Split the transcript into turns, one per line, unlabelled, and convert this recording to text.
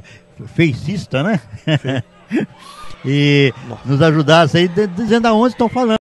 feicista, né? E nos ajudasse aí, dizendo aonde estão falando.